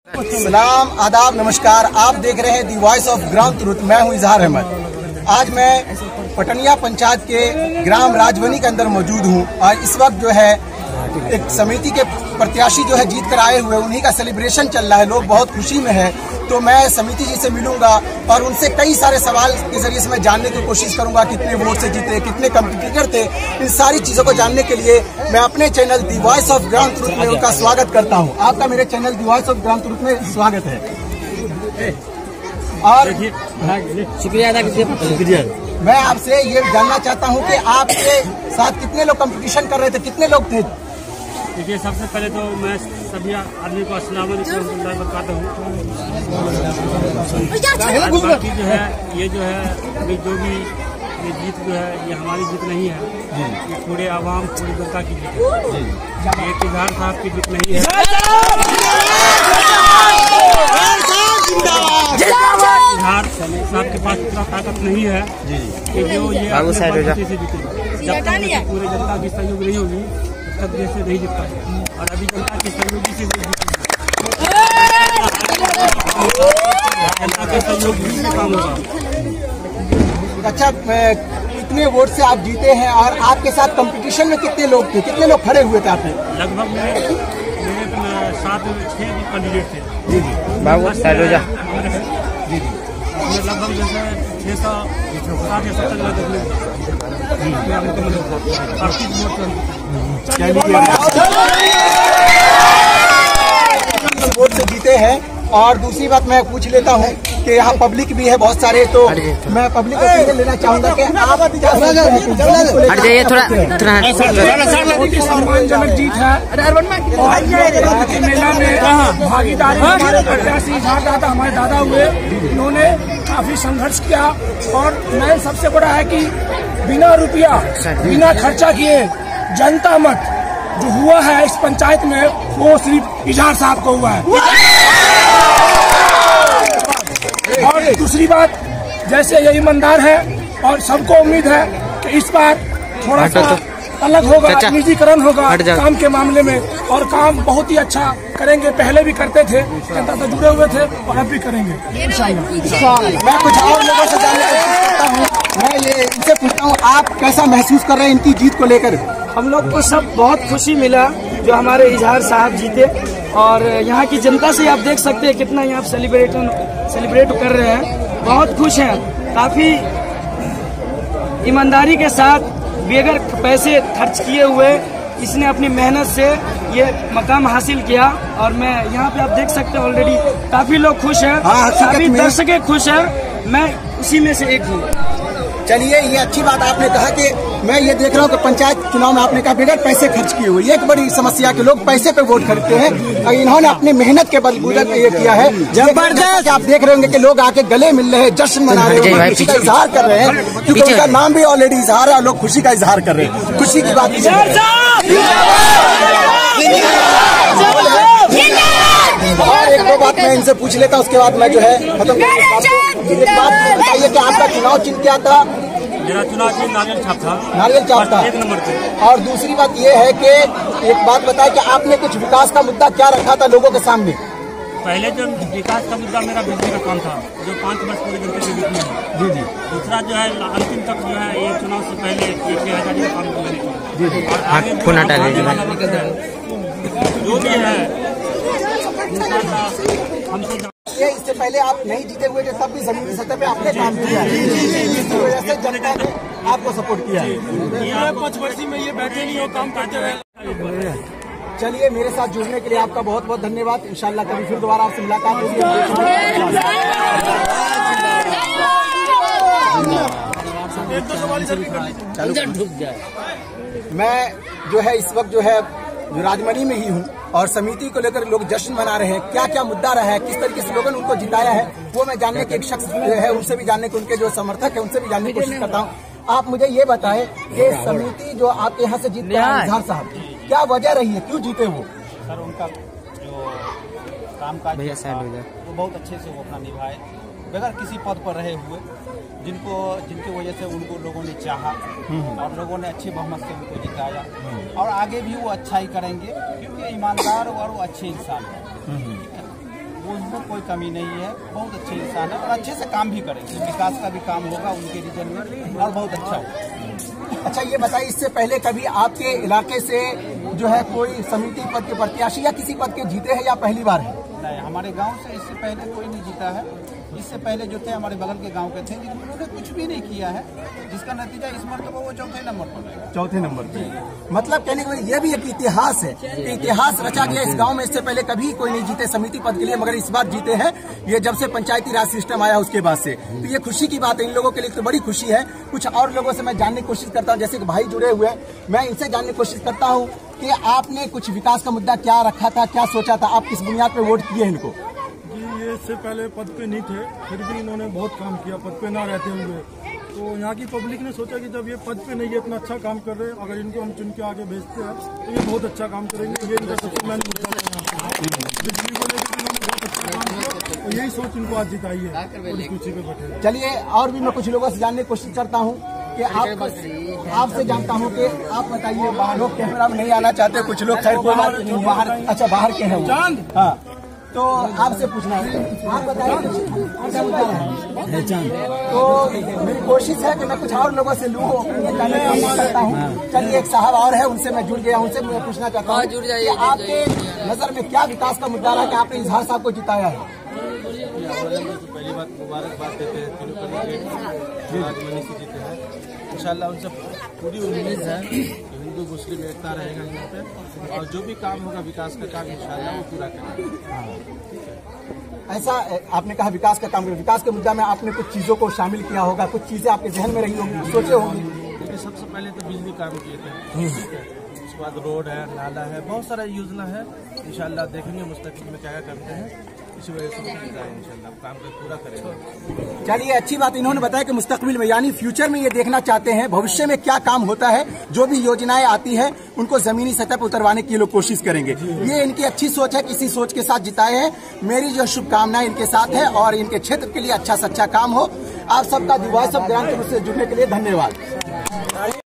सलाम, आदाब, नमस्कार। आप देख रहे हैं the voice of ground truth. मैं हूं इजहार अहमद। आज मैं पटनिया पंचायत के ग्राम राजवनी के अंदर मौजूद हूं और इस वक्त जो है एक समिति के प्रत्याशी जो है जीत कर आए हुए, उन्हीं का सेलिब्रेशन चल रहा है। लोग बहुत खुशी में है। तो मैं समिति जी से मिलूंगा और उनसे कई सारे सवाल के जरिए से मैं जानने की कोशिश करूंगा, कितने वोट से जीते, कितने कंपटीटर थे। इन सारी चीजों को जानने के लिए मैं अपने channel the voice of ground truth में उनका स्वागत करता हूं। आपका मेरे channel the voice of ground truth में स्वागत है और शुक्रिया अदा कीजिए। मैं आपसे ये जानना चाहता हूँ कि आपके साथ कितने लोग कंपटीशन कर रहे थे, कितने लोग थे? देखिए, सबसे पहले तो मैं सभी आदमी को अस्सलाम वालेकुम बताता हूँ। बाकी जो है ये अभी जो भी ये जीत जो है ये हमारी जीत नहीं है, ये पूरे आवाम पूरी जनता की जीत है। एक इजहार साहब की जीत नहीं है। इजहार साहब के पास इतना ताकत नहीं है कि जो ये से जीते। जब तक पूरे जनता की सहयोग नहीं होगी तब तक जैसे नहीं जीत पाए, और अभी जनता के सहयोगी से जनता के सहयोग से काम होगा। अच्छा, कितने वोट से आप जीते हैं और आपके साथ कंपटीशन में कितने लोग थे, कितने लोग खड़े हुए थे आपने? लगभग मेरे 7-6 कैंडिडेट थे। जी जी बाबू सैलोजा जी जी लगभग जैसे 660 या 70 वोट से जीते हैं। और दूसरी बात मैं पूछ लेता हूँ कि यहाँ पब्लिक भी है बहुत सारे, तो मैं पब्लिक को लेना चाहूँगा कि आप सम्मानजनक जीत है और मेला में भागीदारी हमारे प्रत्याशी इजहार हमारे दादा हुए, उन्होंने काफी संघर्ष किया। और मैं सबसे बड़ा है कि बिना रुपया बिना खर्चा किए जनता मत जो हुआ है इस पंचायत में वो सिर्फ इजहार साहब को हुआ है। और दूसरी बात, जैसे ये ईमानदार है और सबको उम्मीद है कि इस बार थोड़ा सा अलग होगा, निजीकरण होगा काम के मामले में, और काम बहुत ही अच्छा करेंगे। पहले भी करते थे, जनता से जुड़े हुए थे और अब भी करेंगे इंशाअल्लाह। मैं कुछ और लोगों से जानने की कोशिश करता हूँ। मैं ये इनसे पूछता हूँ, आप कैसा महसूस कर रहे हैं इनकी जीत को लेकर? हम लोग को सब बहुत खुशी मिला जो हमारे इजहार साहब जीते, और यहाँ की जनता से आप देख सकते हैं कितना यहाँ सेलिब्रेट कर रहे हैं। बहुत खुश हैं, काफी ईमानदारी के साथ बेगर पैसे खर्च किए हुए इसने अपनी मेहनत से ये मकाम हासिल किया। और मैं यहाँ पे आप देख सकते हैं ऑलरेडी काफी लोग खुश हैं, काफी दर्शक खुश हैं, मैं उसी में से एक हूँ। चलिए, ये अच्छी बात आपने कहा कि मैं ये देख रहा हूँ कि पंचायत चुनाव में आपने कहा बगैर पैसे खर्च किए हुए, ये एक बड़ी समस्या के लोग पैसे पे वोट खरीदते हैं, और इन्होंने अपनी मेहनत के बलबूते पे ये किया है। जबरदस्त। आप देख रहे होंगे कि लोग आके गले मिल रहे हैं, जश्न मना रहे हैं, खुशी का इजहार कर रहे हैं, क्योंकि उनका नाम भी ऑलरेडी इजहार है और लोग खुशी का इजहार कर रहे हैं। खुशी की बात और एक दो बात मैं इनसे पूछ लेता हूँ, उसके बाद मैं जो है खत्म करूँगा। एक बात बताइए कि आपका चुनाव चिन्ह क्या था? मेरा चुनाव चिन्ह नारियल छाप था। नारियल छाप था, 1 नंबर थे। और दूसरी बात ये है कि एक बात बताए कि आपने कुछ विकास का मुद्दा क्या रखा था लोगों के सामने? पहले जो विकास का मुद्दा मेरा बिजली का काम था, जो 5 वर्ष पूरे जनता के बीच में है। जी जी। दूसरा जो है अंतिम तक जो है ये चुनाव से पहले 1000 का काम करने की। जी जी। और आगे जो भी है हमसे ये इससे पहले आप नहीं जीते हुए थे, तब भी जमीनी सतह पे आपने काम किया है, इसी वजह से जनता ने आपको सपोर्ट किया है। 5 वर्ष में ये बैठे नहीं हो, काम करते रहे। चलिए, मेरे साथ जुड़ने के लिए आपका बहुत बहुत धन्यवाद। इंशाल्लाह कभी फिर दोबारा आपसे मुलाकात होगी। मैं जो है इस वक्त जो है राजमनी में ही हूँ और समिति को लेकर लोग जश्न मना रहे हैं। क्या क्या मुद्दा रहा है, किस तरीके से लोगों ने उनको जिताया है, वो मैं जानने के एक शख्स है उनसे भी जानने के, उनके जो समर्थक है उनसे भी जानने की कोशिश करता हूँ। आप मुझे ये बताएं कि समिति जो आपके यहाँ से जीत गया इजहार साहब, क्या वजह रही है, क्यों जीते वो? सर, उनका जो काम काज वो बहुत अच्छे से वो अपना निभाए, बगैर किसी पद पर रहे हुए, जिनकी वजह से उनको लोगों ने चाहा और लोगों ने अच्छे बहुमत से उनको जिताया और आगे भी वो अच्छा ही करेंगे क्योंकि ईमानदार और वो अच्छे इंसान हैं। कोई कमी नहीं है, बहुत अच्छे इंसान है और अच्छे से काम भी करेंगे। विकास का भी काम होगा उनके रीजन में और बहुत अच्छा होगा। अच्छा ये बताइए, इससे पहले कभी आपके इलाके से जो है कोई समिति पद के प्रत्याशी या किसी पद के जीते हैं या पहली बार है? नहीं, हमारे गांव से इससे पहले कोई नहीं जीता है। इससे पहले जो थे हमारे बगल के गांव के थे, लेकिन उन्होंने कुछ भी नहीं किया है, जिसका नतीजा इस मरतबा वो चौथे नंबर पर है। चौथे नंबर पे। मतलब कहने का ये भी एक इतिहास है, इतिहास रचा गया इस गांव में। इससे पहले कभी कोई नहीं जीते समिति पद के लिए, मगर इस बार जीते हैं, ये जब से पंचायती राज सिस्टम आया उसके बाद से। तो ये खुशी की बात है, इन लोगों के लिए तो बड़ी खुशी है। कुछ और लोगों से मैं जानने की कोशिश करता हूँ, जैसे कि भाई जुड़े हुए हैं, मैं इनसे जानने की कोशिश करता हूँ कि आपने कुछ विकास का मुद्दा क्या रखा था, क्या सोचा था, आप किस बुनियाद पर वोट किए इनको? ये इससे पहले पद पे नहीं थे, फिर भी इन्होंने बहुत काम किया पद पे ना रहते हुए। तो यहाँ की पब्लिक ने सोचा कि जब ये पद पे नहीं है, इतना अच्छा काम कर रहे हैं, अगर इनको हम चुन के आगे भेजते हैं तो ये बहुत अच्छा काम करेंगे। ये इनका सबसे मैंने मुद्दा बिजली को लेकर इन्होंने बहुत अच्छा काम किया और यही सोच इनको आज जिताई है और इस कुर्सी पे बैठे। चलिए और भी मैं कुछ लोगों से जानने की कोशिश करता हूँ कि आपसे जानता हूँ कि आप बताइए, बाहर लोग कैमरा में नहीं आना चाहते, कुछ लोग खैर कोई बात नहीं, बाहर अच्छा बाहर के हैं वो। हाँ, तो आपसे पूछना है, आप बताइए तो मेरी कोशिश है कि मैं कुछ और लोगों से लूँ, जानने की कोशिश करता हूँ। चलिए एक साहब और है, उनसे मैं जुड़ गया, उनसे मैं पूछना चाहता हूँ कि आपके नजर में क्या विकास का मुद्दा रहा कि आपने इजहार साहब को जिताया है? पहली बात मुबारकबाद देते हैं राजमनी से जीते हैं। इंशाल्लाह उनसे पूरी उम्मीद है कि हिंदू मुस्लिम एकता रहेगा यहाँ पे, और जो भी काम होगा विकास का काम इंशाल्लाह वो पूरा करेंगे। ऐसा आपने कहा विकास का काम, विकास के मुद्दा में आपने कुछ चीजों को शामिल किया होगा, कुछ चीजें आपके जहन में रही होंगी, सोचे होंगी? देखिए सबसे पहले तो बिजली काम किए थे, ठीक है, उसके बाद रोड है, नाला है, बहुत सारा योजना है। इंशाल्लाह देखेंगे मुस्तकबिल में क्या क्या करते हैं, इसी वजह से इंशाल्लाह काम को पूरा करेंगे। चलिए अच्छी बात, इन्होंने बताया कि मुस्तकबिल में यानी फ्यूचर में ये देखना चाहते हैं भविष्य में क्या काम होता है, जो भी योजनाएं आती है उनको जमीनी सतह पर उतरवाने की लोग कोशिश करेंगे। ये इनकी अच्छी सोच है, किसी सोच के साथ जिताए हैं। मेरी जो शुभकामनाएं इनके साथ है और इनके क्षेत्र के लिए अच्छा से अच्छा काम हो। आप सबका दी वॉइस ऑफ ग्राम से जुड़ने के लिए धन्यवाद।